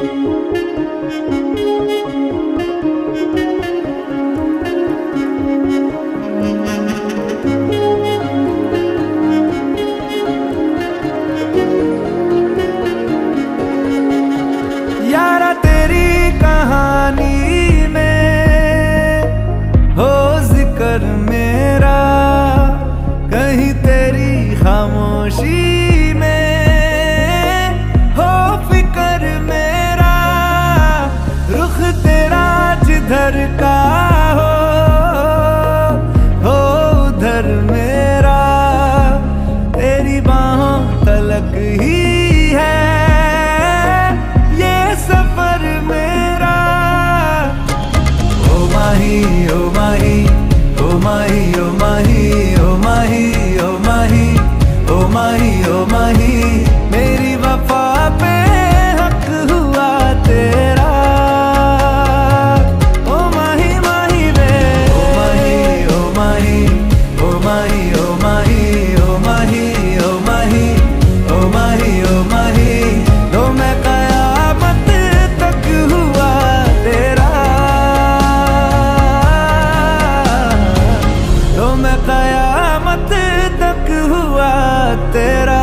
यारा तेरी कहानी में हो जिक्र मेरा, कहीं तेरी खामोशी में हो फिक्र मेरा। रुख तेरा जिधर का हो उधर मेरा, तेरी बाहों तलक ही है ये सफर मेरा। ओ माही ओ माही ओ माही ओ माही ओ माही ओ माही ओ माही ओ माही, मेरी वफा पे हक हुआ तेरा। ओ माही माही वे ओ माही ओ माही ओ माही ओ माही ओ माही ओ माही ओ माही ओ माही, तो मैं कयामत तक हुआ तेरा, तो मैं कयामत तक हुआ तेरा।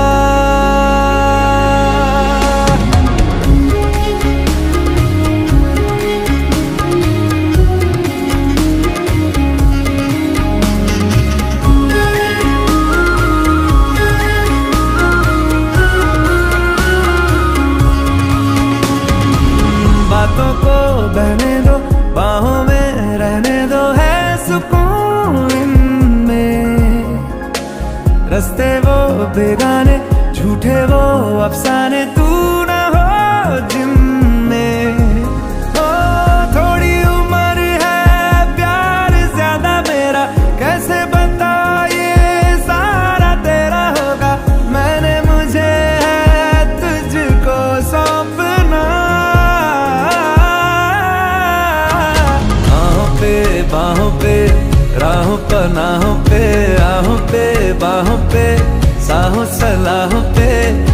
बातों को बहने दो, बाहों में रहने दो, है सुकून इनमें। रस्ते वो बेगाने, झूठे वो अफसाने, तू न हो जिनमें। ओ थोड़ी उम्र है, प्यार ज्यादा मेरा, कैसे बता ये सारा तेरा होगा। मैंने मुझे है तुझको सौंपना, बाहों पे राहों पनाहों पे, आहों पे बाहों पे, साहों सलाहों पे।